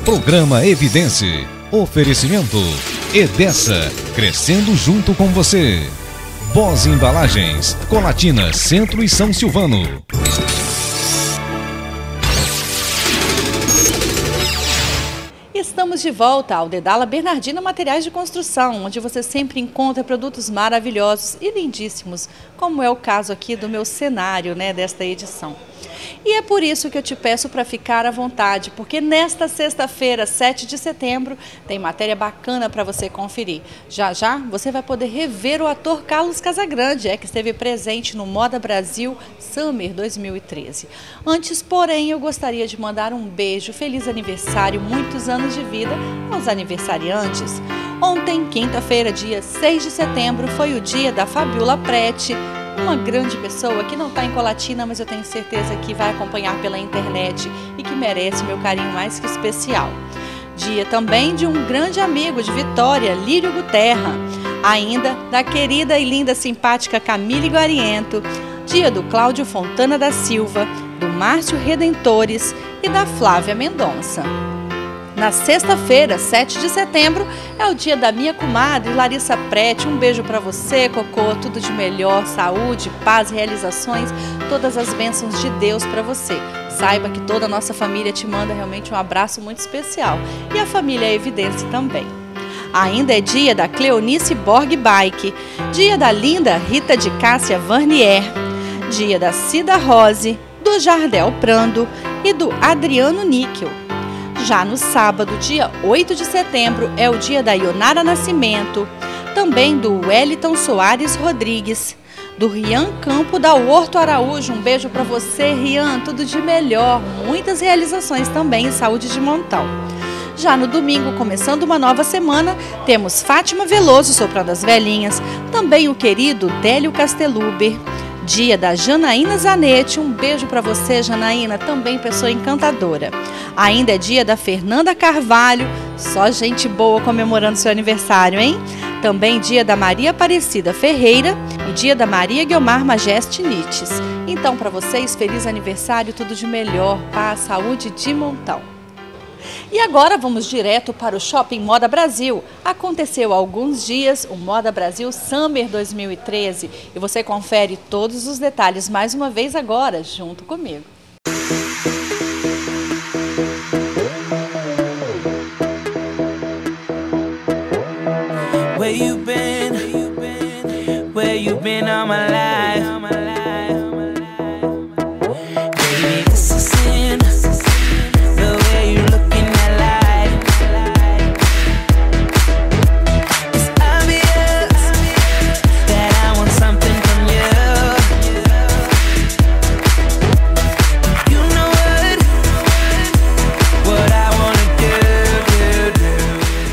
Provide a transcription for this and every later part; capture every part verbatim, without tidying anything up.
Programa Evidência. Oferecimento Edessa, crescendo junto com você. Boss Embalagens, Colatina, Centro e São Silvano. Estamos de volta ao Dedala Bernardino Materiais de Construção, onde você sempre encontra produtos maravilhosos e lindíssimos, como é o caso aqui do meu cenário, né, desta edição. E é por isso que eu te peço para ficar à vontade, porque nesta sexta-feira, sete de setembro, tem matéria bacana para você conferir. Já já você vai poder rever o ator Carlos Casagrande, é, que esteve presente no Moda Brasil Summer dois mil e treze. Antes, porém, eu gostaria de mandar um beijo, feliz aniversário, muitos anos de vida aos aniversariantes. Ontem, quinta-feira, dia seis de setembro, foi o dia da Fabiola Prete, uma grande pessoa que não está em Colatina, mas eu tenho certeza que vai acompanhar pela internet e que merece meu carinho mais que especial. Dia também de um grande amigo de Vitória, Lírio Guterra. Ainda da querida e linda simpática Camille Guariento. Dia do Cláudio Fontana da Silva, do Márcio Redentores e da Flávia Mendonça. Na sexta-feira, sete de setembro, é o dia da minha comadre Larissa Prete. Um beijo para você, Cocô, tudo de melhor, saúde, paz, realizações, todas as bênçãos de Deus para você. Saiba que toda a nossa família te manda realmente um abraço muito especial. E a família Evidência também. Ainda é dia da Cleonice Borg Bike, dia da linda Rita de Cássia Varnier, dia da Cida Rose, do Jardel Prando e do Adriano Níquel. Já no sábado, dia oito de setembro, é o dia da Ionara Nascimento, também do Wellington Soares Rodrigues, do Rian Campo da Horto Araújo. Um beijo para você, Rian, tudo de melhor, muitas realizações também e saúde de montão. Já no domingo, começando uma nova semana, temos Fátima Veloso soprando as velhinhas, também o querido Délio Casteluber, dia da Janaína Zanetti. Um beijo para você, Janaína, também pessoa encantadora. Ainda é dia da Fernanda Carvalho, só gente boa comemorando seu aniversário, hein? Também dia da Maria Aparecida Ferreira e dia da Maria Guiomar Majeste Nites. Então, para vocês, feliz aniversário, tudo de melhor, paz, saúde de montão. E agora vamos direto para o Shopping Moda Brasil. Aconteceu há alguns dias o Moda Brasil Summer dois mil e treze e você confere todos os detalhes mais uma vez agora, junto comigo. Where you been? Where you been all my life? Baby, this is sin. The way you looking at life. It's obvious that I want something from you. You know what? What I wanna do, do, do.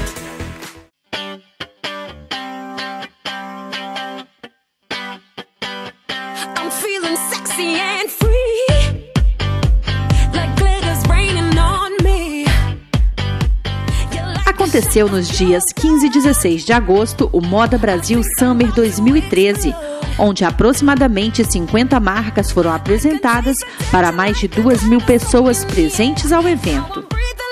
I'm feeling sexy and free, like glitter's raining on me. Aconteceu nos dias quinze e dezesseis de agosto o Moda Brasil Summer dois mil e treze, onde aproximadamente cinquenta marcas foram apresentadas para mais de duas mil pessoas presentes ao evento.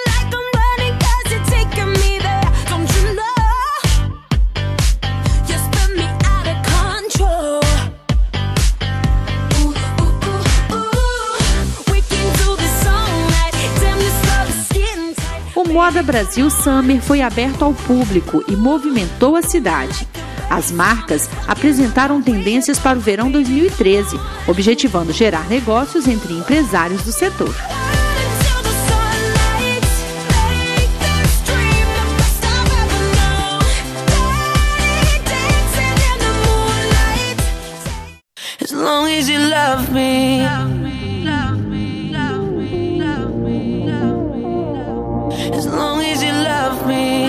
O Moda Brasil Summer foi aberto ao público e movimentou a cidade. As marcas apresentaram tendências para o verão dois mil e treze, objetivando gerar negócios entre empresários do setor. As long as you love me. As long as you love me.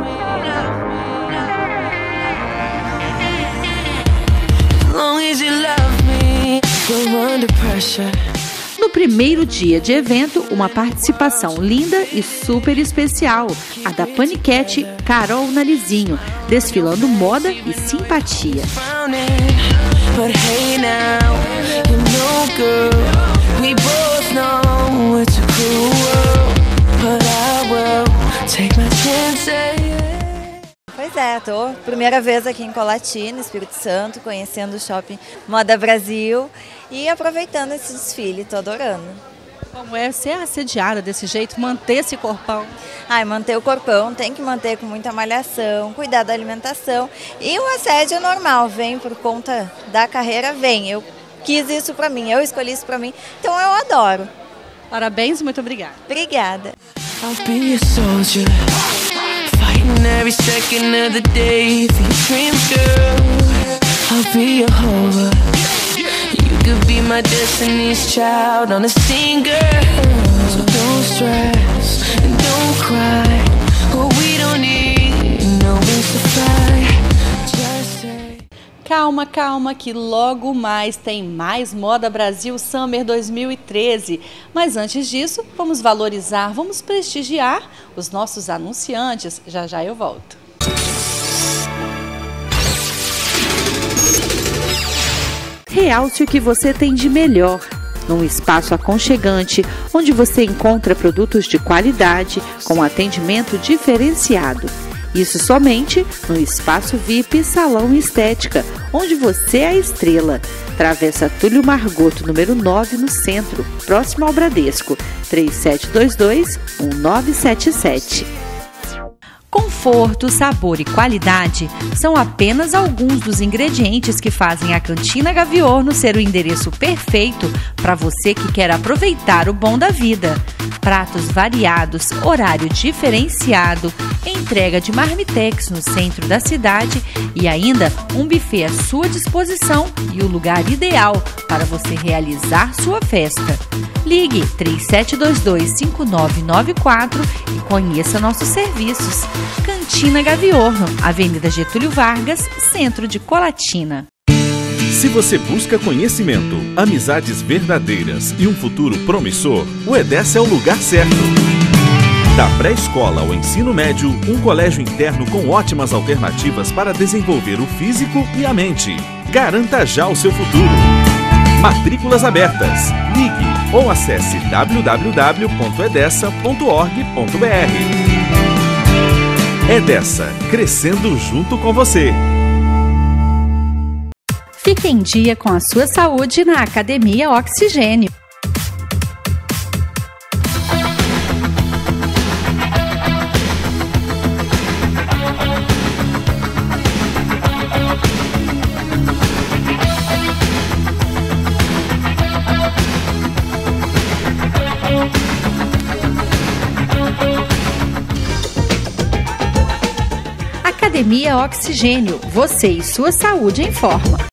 As long as you love me. You're under pressure. No primeiro dia de evento, uma participação linda e super especial, a da paniquete Carol Narizinho, desfilando moda e simpatia. But hey now, you know girl, we both know it's a cruel world. but I will take my chances. Pois é, tô primeira vez aqui em Colatina, Espírito Santo, conhecendo o Shopping Moda Brasil e aproveitando esse desfile, tô adorando. Como é ser assediada desse jeito, manter esse corpão? Ai, manter o corpão, tem que manter com muita malhação, cuidar da alimentação. E o assédio é normal, vem por conta da carreira, vem. Eu quis isso pra mim, eu escolhi isso pra mim, então eu adoro. Parabéns e muito obrigada. Obrigada. I'll be a soldier, fighting every second of the day for your dreams, girl. I'll be a horror. You could be my destiny's child on a scene, girl. So don't stress and don't cry. Oh, we don't need no wings to fly. Just say. Calma, calma, que logo mais tem mais Moda Brasil Summer dois mil e treze. Mas antes disso, vamos valorizar, vamos prestigiar os nossos anunciantes. Já já eu volto. Realce o que você tem de melhor, num espaço aconchegante, onde você encontra produtos de qualidade com atendimento diferenciado. Isso somente no Espaço V I P Salão Estética, onde você é a estrela. Travessa Túlio Margoto, número nove, no centro, próximo ao Bradesco, três sete dois dois, um nove sete sete. Conforto, sabor e qualidade são apenas alguns dos ingredientes que fazem a Cantina Gaviorno ser o endereço perfeito para você que quer aproveitar o bom da vida. Pratos variados, horário diferenciado, entrega de marmitex no centro da cidade e ainda um buffet à sua disposição e o lugar ideal para você realizar sua festa. Ligue três sete dois dois, cinco nove nove quatro e conheça nossos serviços. Cantina Gaviorno, Avenida Getúlio Vargas, centro de Colatina. Se você busca conhecimento, amizades verdadeiras e um futuro promissor, o Edessa é o lugar certo. Da pré-escola ao ensino médio, um colégio interno com ótimas alternativas para desenvolver o físico e a mente. Garanta já o seu futuro. Matrículas abertas. Ligue ou acesse w w w ponto edessa ponto org ponto b r. Edessa, crescendo junto com você. Fique em dia com a sua saúde na Academia Oxigênio. Academia Oxigênio, você e sua saúde em forma.